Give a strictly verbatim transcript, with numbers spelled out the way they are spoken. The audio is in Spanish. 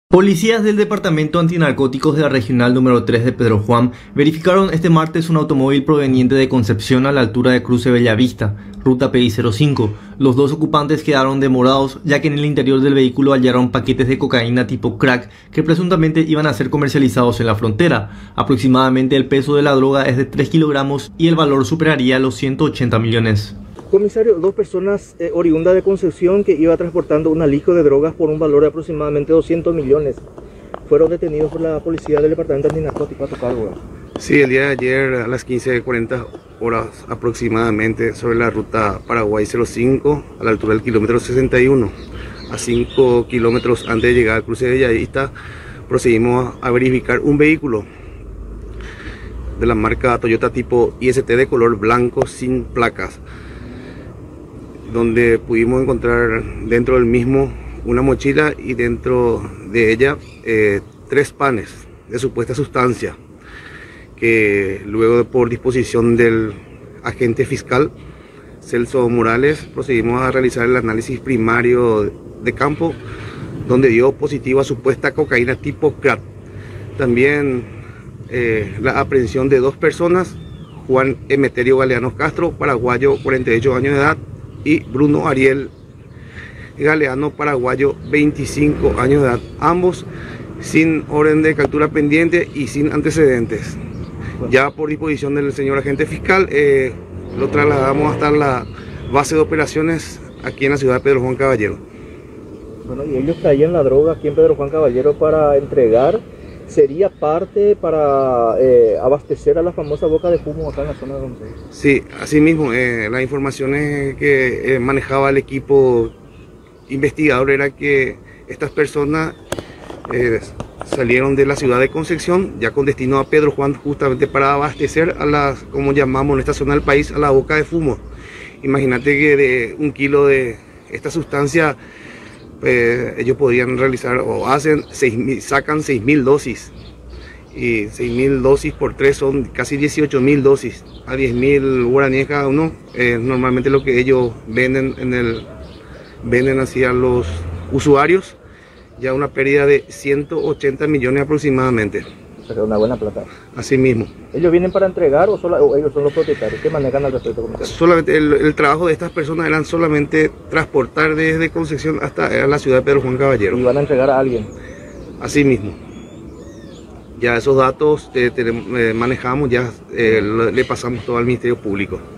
Policías del Departamento Antinarcóticos de la Regional número tres de Pedro Juan verificaron este martes un automóvil proveniente de Concepción a la altura de Cruce Bellavista, ruta P I cero cinco. Los dos ocupantes quedaron demorados ya que en el interior del vehículo hallaron paquetes de cocaína tipo crack que presuntamente iban a ser comercializados en la frontera. Aproximadamente el peso de la droga es de tres kilogramos y el valor superaría los ciento ochenta millones. Comisario, dos personas eh, oriundas de Concepción que iba transportando un alijo de drogas por un valor de aproximadamente doscientos millones. Fueron detenidos por la policía del Departamento Antinarcóticos a tu cargo. Sí, el día de ayer a las quince cuarenta horas aproximadamente sobre la ruta Paraguay cero cinco a la altura del kilómetro sesenta y uno, a cinco kilómetros antes de llegar al cruce de Bellavista, procedimos a verificar un vehículo de la marca Toyota tipo I S T de color blanco sin placas, donde pudimos encontrar dentro del mismo una mochila y dentro de ella eh, tres panes de supuesta sustancia que luego, por disposición del agente fiscal Celso Morales, procedimos a realizar el análisis primario de campo, donde dio positivo a supuesta cocaína tipo crack. También eh, la aprehensión de dos personas: Juan Emeterio Galeano Castro, paraguayo, cuarenta y ocho años de edad, y Bruno Ariel Galeano, paraguayo, veinticinco años de edad, ambos sin orden de captura pendiente y sin antecedentes. Ya por disposición del señor agente fiscal eh, lo trasladamos hasta la base de operaciones aquí en la ciudad de Pedro Juan Caballero. Bueno, y ellos traían la droga aquí en Pedro Juan Caballero para entregar. ¿Sería parte para eh, abastecer a la famosa boca de fumo acá en la zona de donde? Sí, así mismo, eh, las informaciones que eh, manejaba el equipo investigador era que estas personas eh, salieron de la ciudad de Concepción ya con destino a Pedro Juan, justamente para abastecer a las, como llamamos en esta zona del país, a la boca de fumo. Imagínate que de un kilo de esta sustancia Eh, ellos podrían realizar o hacen seis mil, sacan seis mil dosis, y seis mil dosis por tres son casi dieciocho mil dosis a diez mil guaraníes cada uno. Eh, normalmente lo que ellos venden en el venden hacia los usuarios, ya una pérdida de ciento ochenta millones aproximadamente. O sea, una buena plata. Así mismo. ¿Ellos vienen para entregar o, solo, o ellos son los propietarios? ¿Qué manejan al respecto? Solamente el, el trabajo de estas personas eran solamente transportar desde Concepción hasta la ciudad de Pedro Juan Caballero. ¿Y van a entregar a alguien? Así mismo. Ya esos datos eh, tenemos, eh, manejamos, ya eh, le pasamos todo al Ministerio Público.